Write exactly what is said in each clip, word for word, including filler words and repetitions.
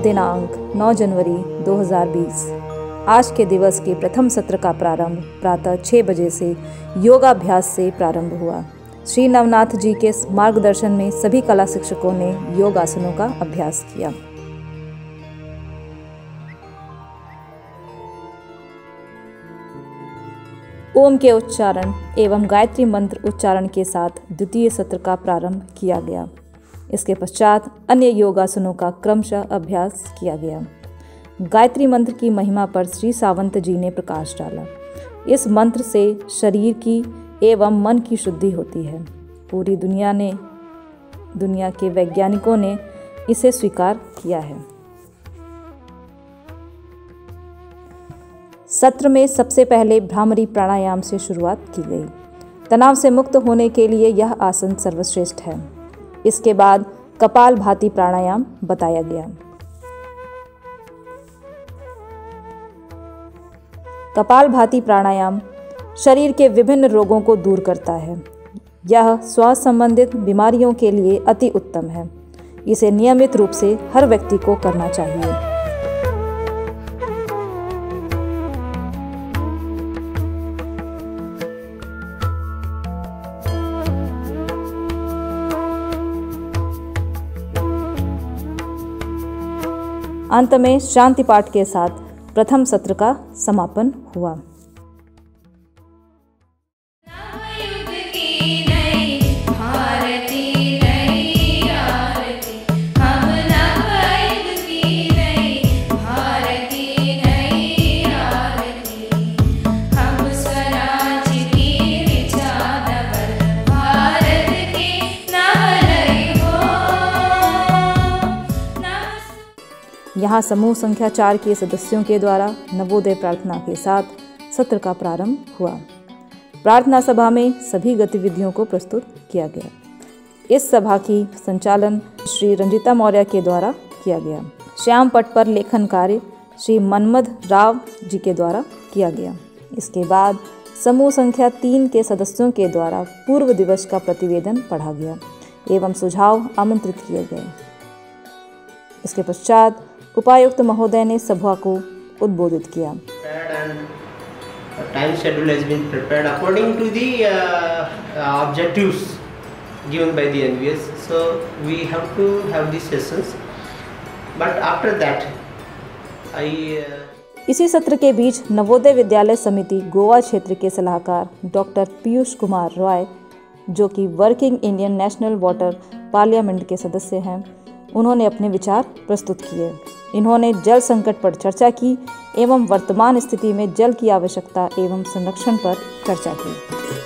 दिनांक नौ जनवरी दो हज़ार बीस। आज के दिवस के प्रथम सत्र का प्रारंभ प्रातः छह बजे से योगाभ्यास से प्रारंभ हुआ। श्री नवनाथ जी के मार्गदर्शन में सभी कला शिक्षकों ने योग आसनों का अभ्यास किया। ओम के उच्चारण एवं गायत्री मंत्र उच्चारण के साथ द्वितीय सत्र का प्रारंभ किया गया। इसके पश्चात अन्य योगासनों का क्रमशः अभ्यास किया गया। गायत्री मंत्र की महिमा पर श्री सावंत जी ने प्रकाश डाला। इस मंत्र से शरीर की एवं मन की शुद्धि होती है। पूरी दुनिया ने दुनिया के वैज्ञानिकों ने इसे स्वीकार किया है। सत्र में सबसे पहले भ्रामरी प्राणायाम से शुरुआत की गई। तनाव से मुक्त होने के लिए यह आसन सर्वश्रेष्ठ है। इसके बाद कपाल भाती प्राणायाम बताया गया। कपाल भाती प्राणायाम शरीर के विभिन्न रोगों को दूर करता है। यह श्वास संबंधित बीमारियों के लिए अति उत्तम है। इसे नियमित रूप से हर व्यक्ति को करना चाहिए। अंत में शांति पाठ के साथ प्रथम सत्र का समापन हुआ। यहाँ समूह संख्या चार के सदस्यों के द्वारा नवोदय प्रार्थना के साथ सत्र का प्रारंभ हुआ। प्रार्थना सभा में सभी गतिविधियों को प्रस्तुत किया गया। इस सभा की संचालन श्री रंजिता मौर्य के द्वारा किया गया। श्याम पट पर लेखन कार्य श्री मनमद राव जी के द्वारा किया गया। इसके बाद समूह संख्या तीन के सदस्यों के द्वारा पूर्व दिवस का प्रतिवेदन पढ़ा गया एवं सुझाव आमंत्रित किए गए। इसके पश्चात उपायुक्त महोदय ने सभा को उद्बोधित किया। Time schedule has been prepared according to the uh, objectives given by the N V S. So we have to have these sessions. But after that, I. Uh... इसी सत्र के बीच नवोदय विद्यालय समिति गोवा क्षेत्र के सलाहकार डॉक्टर पीयूष कुमार रॉय, जो कि working Indian national water parliament के सदस्य हैं, उन्होंने अपने विचार प्रस्तुत किए। इन्होंने जल संकट पर चर्चा की एवं वर्तमान स्थिति में जल की आवश्यकता एवं संरक्षण पर चर्चा की।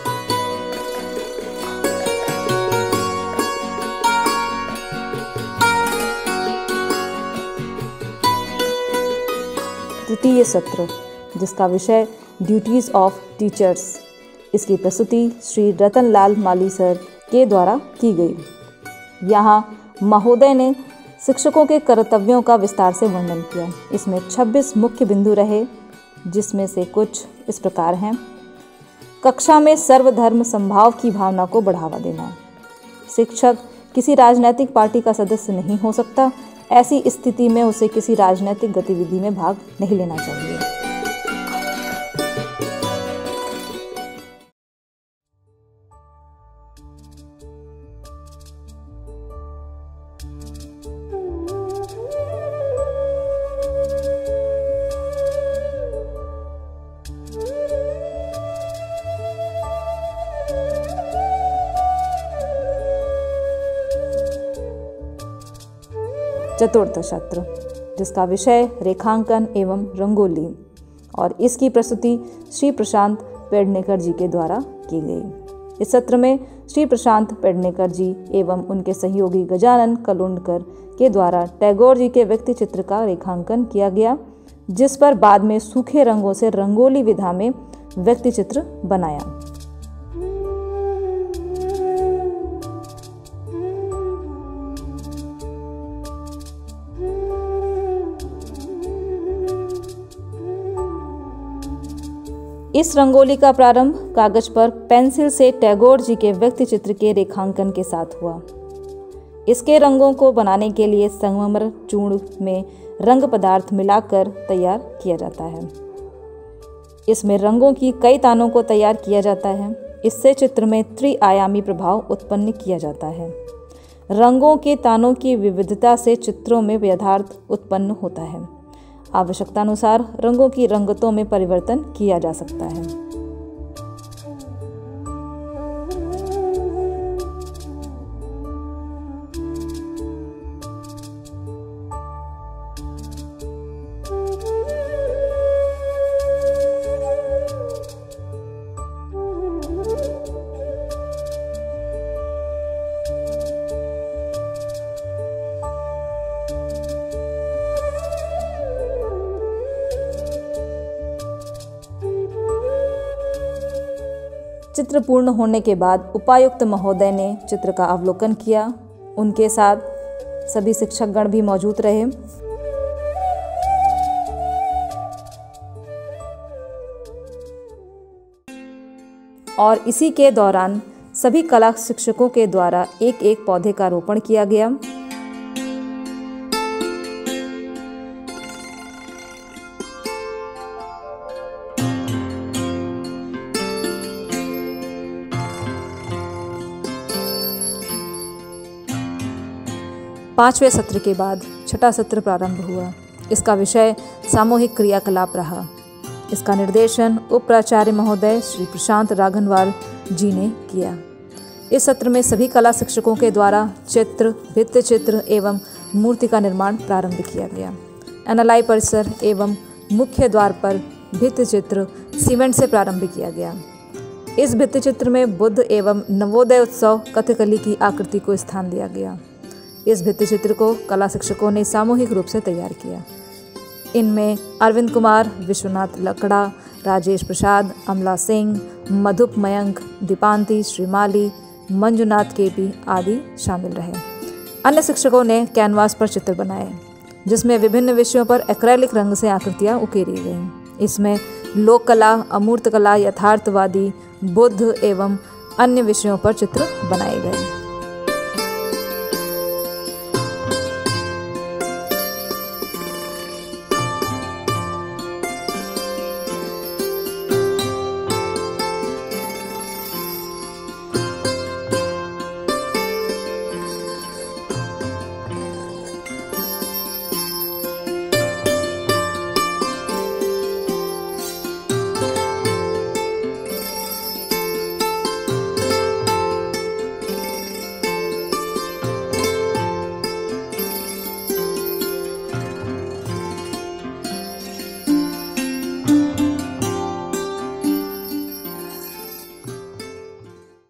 तृतीय सत्र, जिसका विषय ड्यूटीज ऑफ टीचर्स, इसकी प्रस्तुति श्री रतन लाल माली सर के द्वारा की गई। यहाँ महोदय ने शिक्षकों के कर्तव्यों का विस्तार से वर्णन किया। इसमें छब्बीस मुख्य बिंदु रहे, जिसमें से कुछ इस प्रकार हैं। कक्षा में सर्वधर्म समभाव की भावना को बढ़ावा देना। शिक्षक किसी राजनीतिक पार्टी का सदस्य नहीं हो सकता। ऐसी स्थिति में उसे किसी राजनीतिक गतिविधि में भाग नहीं लेना चाहिए। चतुर्थ सत्र, जिसका विषय रेखांकन एवं रंगोली, और इसकी प्रस्तुति श्री प्रशांत पेडनेकर जी के द्वारा की गई। इस सत्र में श्री प्रशांत पेडनेकर जी एवं उनके सहयोगी गजानन कलुंडकर के द्वारा टैगोर जी के व्यक्ति चित्र का रेखांकन किया गया, जिस पर बाद में सूखे रंगों से रंगोली विधा में व्यक्ति चित्र बनाया। इस रंगोली का प्रारंभ कागज पर पेंसिल से टैगोर जी के व्यक्ति चित्र के रेखांकन के साथ हुआ। इसके रंगों को बनाने के लिए संगमरमर चूर्ण में रंग पदार्थ मिलाकर तैयार किया जाता है। इसमें रंगों की कई तानों को तैयार किया जाता है। इससे चित्र में त्रिआयामी प्रभाव उत्पन्न किया जाता है। रंगों के तानों की विविधता से चित्रों में यथार्थ उत्पन्न होता है। आवश्यकतानुसार रंगों की रंगतों में परिवर्तन किया जा सकता है। चित्र पूर्ण होने के बाद उपायुक्त महोदय ने चित्र का अवलोकन किया। उनके साथ सभी शिक्षकगण भी मौजूद रहे। और इसी के दौरान सभी कला शिक्षकों के द्वारा एक एक पौधे का रोपण किया गया। पांचवें सत्र के बाद छठा सत्र प्रारंभ हुआ। इसका विषय सामूहिक क्रियाकलाप रहा। इसका निर्देशन उप प्राचार्य महोदय श्री प्रशांत राघनवाल जी ने किया। इस सत्र में सभी कला शिक्षकों के द्वारा चित्र, भित्ति चित्र एवं मूर्ति का निर्माण प्रारंभ किया गया। एन एल आई परिसर एवं मुख्य द्वार पर भित्ति चित्र सीमेंट से प्रारंभ किया गया। इस भित्ति चित्र में बुद्ध एवं नवोदय उत्सव कथकली की आकृति को स्थान दिया गया। इस भित्ति चित्र को कला शिक्षकों ने सामूहिक रूप से तैयार किया। इनमें अरविंद कुमार, विश्वनाथ लकड़ा, राजेश प्रसाद, अमला सिंह, मधुप मयंक, दीपांति, श्रीमाली, मंजुनाथ के पी आदि शामिल रहे। अन्य शिक्षकों ने कैनवास पर चित्र बनाए, जिसमें विभिन्न विषयों पर एक्रेलिक रंग से आकृतियाँ उकेरी गईं। इसमें लोक कला, अमूर्त कला, यथार्थवादी, बुद्ध एवं अन्य विषयों पर चित्र बनाए गए।